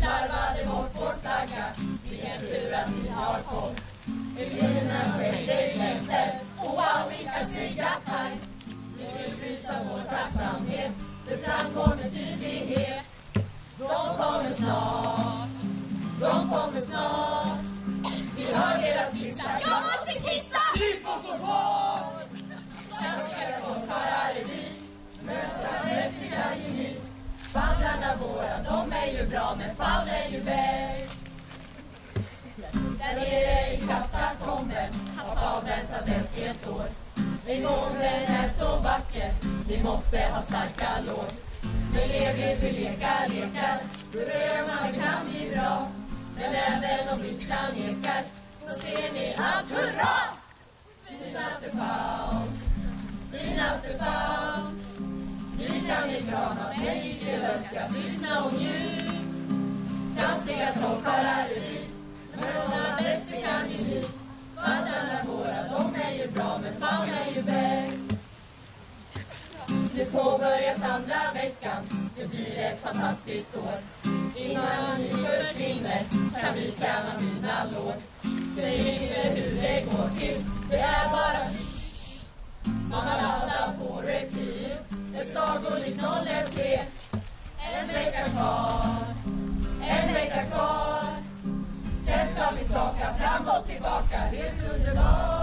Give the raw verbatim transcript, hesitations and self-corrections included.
slarvade bort vår flagga. Det är en tur att vi har koll. Eleverna skällde läxor. Och wow, vilka snygga tights. Vi vill visa vår tacksamhet. Det framgår med tydlighet. De kommer snart. De kommer snart. Vi hör deras lista. Jag måste kissa! Tryck på så hårt! Ganska folkkarlar är vi. Möter mästiga ju ni. Vandrarna våra, de är ju bra. Men fan är ju bäst. Där nere i katakomben har avväntat ett helt år. En gång den är så vacker. Vi måste ha starka lår. Men lever vi leka lekar. Drömmarna kan bli bra. Men även om lyssnan ekar, så ser ni att hurra! Finaste famn, finaste famn. Vi kan vi kramas, men vi vill önska lyssna och njut. Kansiga trollkarlar är vi, men de bästa kan ju vi. Vandrarna våra, de är ju bra, men fan är ju bäst. Nu påbörjas andra veckan, det blir ett fantastiskt år. Innan ni försvinner kan vi träna mina lår. Säg inte hur det går till, det är bara shh. Man har alla på repeat, ett sagolikt noll ett tre. En vecka kvar, en vecka kvar. Sen ska vi skaka fram och tillbaka, helt underbart.